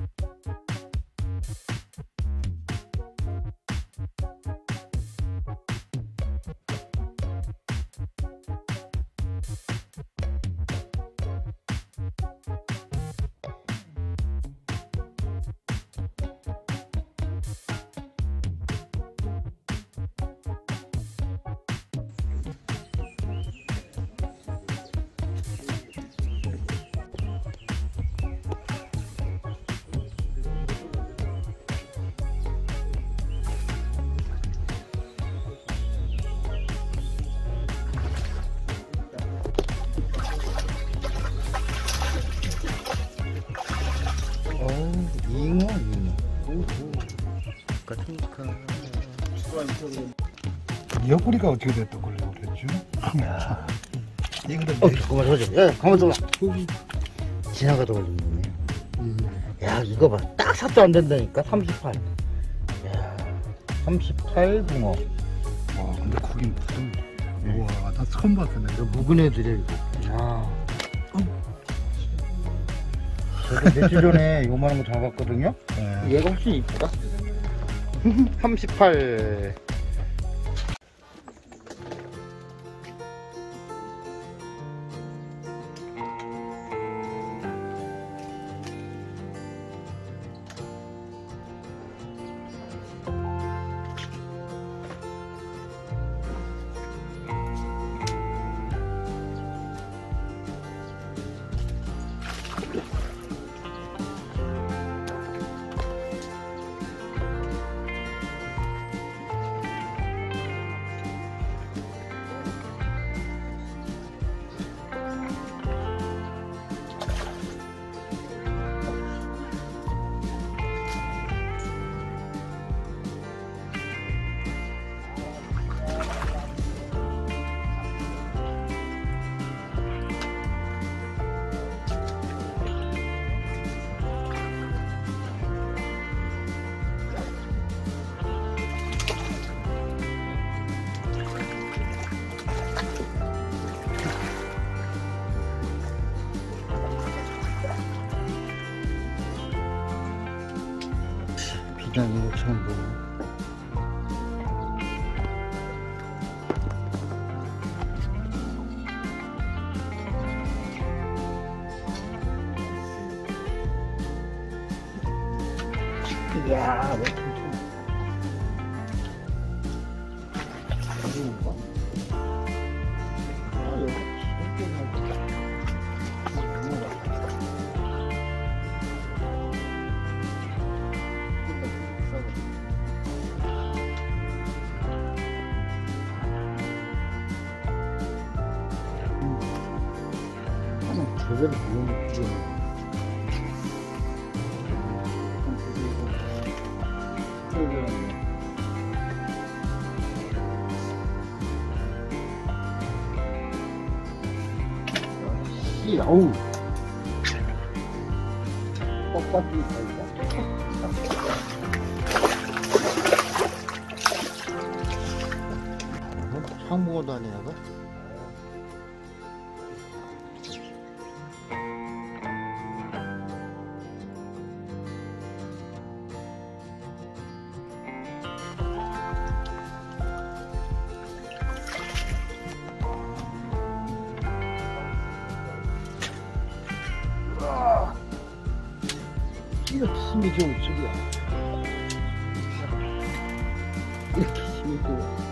잉어. 같으니까. 옆구리가 어떻게 됐던 걸로 그랬죠? 야. 이거는 잠깐만 잠깐만. 야, 가만 좀. 지나가다가 좀 있네. 야, 이거 봐. 딱 4도 안 된다니까. 38. 야, 38 붕어. 와, 근데 거긴 무슨 우와, 나 처음 봤네. 이거 묵은 애들이야 이거. 야. 저도 며칠 전에 요만한 거 잡았거든요. 네. 얘가 훨씬 이쁘다. 38. 비단 이거 처음 보고. 이야, 뭐 제대로 비우는 어우 뻑뻑이 상무어 다니다가 이렇게 힘이 좋은 줄이야. 이렇게 힘이 좋아.